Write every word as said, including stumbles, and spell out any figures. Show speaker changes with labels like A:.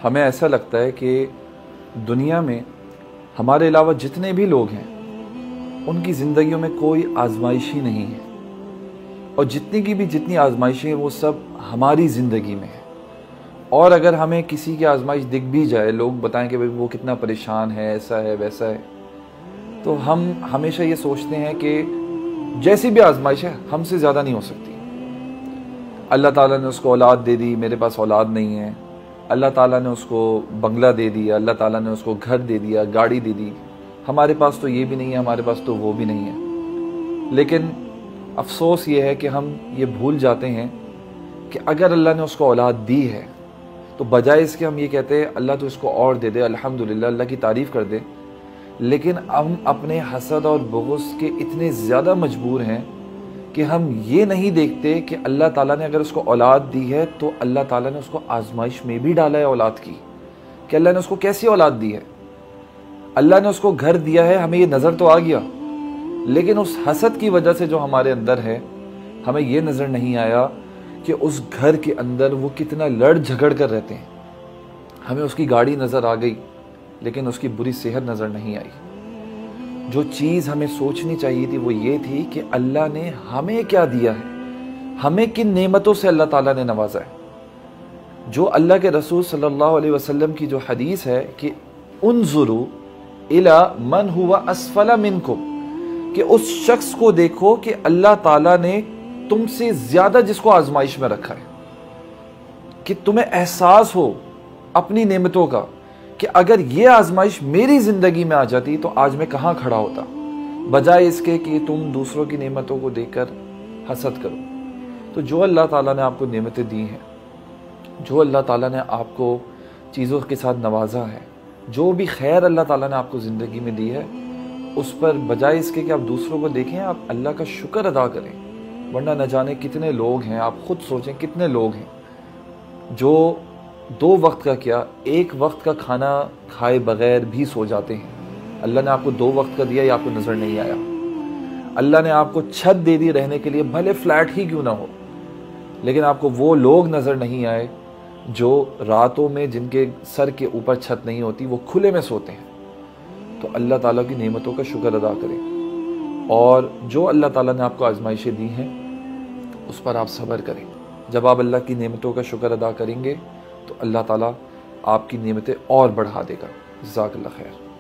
A: ہمیں ایسا لگتا ہے کہ دنیا میں ہمارے علاوہ جتنے بھی لوگ ہیں ان کی زندگیوں میں کوئی آزمائش ہی نہیں ہے، اور جتنی کی بھی جتنی آزمائشیں ہیں وہ سب ہماری زندگی میں ہیں۔ اور اگر ہمیں کسی کی آزمائش دکھ بھی جائے، لوگ بتائیں کہ وہ کتنا پریشان ہے، ایسا ہے ویسا ہے، تو ہم ہمیشہ یہ سوچتے ہیں کہ جیسی بھی آزمائش ہے ہم سے زیادہ نہیں ہو سکتی۔ اللہ تعالیٰ نے اس کو اولاد دے دی، میرے پاس اولاد نہیں ہے۔ اللہ تعالیٰ نے اس کو بنگلہ دے دیا، اللہ تعالیٰ نے اس کو گھر دے دیا، گاڑی دے دی، ہمارے پاس تو یہ بھی نہیں ہے، ہمارے پاس تو وہ بھی نہیں ہے۔ لیکن افسوس یہ ہے کہ ہم یہ بھول جاتے ہیں کہ اگر اللہ نے اس کو اولاد دی ہے تو بجائے اس کے ہم یہ کہتے ہیں اللہ تو اس کو اور دے دے، الحمدللہ، اللہ کی تعریف کر دے، لیکن ہم اپنے حسد اور بغض کے اتنے زیادہ مجبور ہیں کہ ہم یہ نہیں دیکھتے کہ اللہ تعالیٰ نے اگر اس کو اولاد دی ہے تو اللہ تعالیٰ نے اس کو آزمائش میں بھی ڈالا ہے اولاد کی، کہ اللہ نے اس کو کیسی اولاد دی ہے۔ اللہ نے اس کو گھر دیا ہے، ہمیں یہ نظر تو آ گیا، لیکن اس حسد کی وجہ سے جو ہمارے اندر ہے ہمیں یہ نظر نہیں آیا کہ اس گھر کے اندر وہ کتنا لڑ جھگڑ کر رہتے ہیں۔ ہمیں اس کی گاڑی نظر آ گئی لیکن اس کی بری صحت نظر نہیں آئی۔ جو چیز ہمیں سوچنی چاہیے تھی وہ یہ تھی کہ اللہ نے ہمیں کیا دیا ہے، ہمیں کن نعمتوں سے اللہ تعالیٰ نے نوازا ہے۔ جو اللہ کے رسول صلی اللہ علیہ وسلم کی جو حدیث ہے کہ انظروا الی من ہوا اسفل منکم، کہ اس شخص کو دیکھو کہ اللہ تعالیٰ نے تم سے زیادہ جس کو آزمائش میں رکھا ہے، کہ تمہیں احساس ہو اپنی نعمتوں کا کہ اگر یہ آزمائش میری زندگی میں آ جاتی تو آج میں کہاں کھڑا ہوتا، بجائے اس کے کہ تم دوسروں کی نعمتوں کو دیکھ کر حسد کرو۔ تو جو اللہ تعالیٰ نے آپ کو نعمتیں دی ہیں، جو اللہ تعالیٰ نے آپ کو چیزوں کے ساتھ نوازا ہے، جو بھی خیر اللہ تعالیٰ نے آپ کو زندگی میں دی ہے، اس پر بجائے اس کے کہ آپ دوسروں کو دیکھیں، آپ اللہ کا شکر ادا کریں، ورنہ نہ جانے کتنے لوگ ہیں، آپ خود سوچیں کتنے لوگ ہیں جو دو وقت کا کیا ایک وقت کا کھانا کھائے بغیر بھی سو جاتے ہیں۔ اللہ نے آپ کو دو وقت کا دیا، یہ آپ کو نظر نہیں آیا۔ اللہ نے آپ کو چھت دے دی رہنے کے لیے، بھلے فلیٹ ہی کیوں نہ ہو، لیکن آپ کو وہ لوگ نظر نہیں آئے جو راتوں میں جن کے سر کے اوپر چھت نہیں ہوتی وہ کھلے میں سوتے ہیں۔ تو اللہ تعالیٰ کی نعمتوں کا شکر ادا کریں، اور جو اللہ تعالیٰ نے آپ کو آزمائشیں دی ہیں اس پر آپ صبر کریں۔ جب آپ اللہ کی نعمتوں کا شکر ادا کریں گے تو اللہ تعالیٰ آپ کی نعمتیں اور بڑھا دے گا۔ جزاک اللہ خیر۔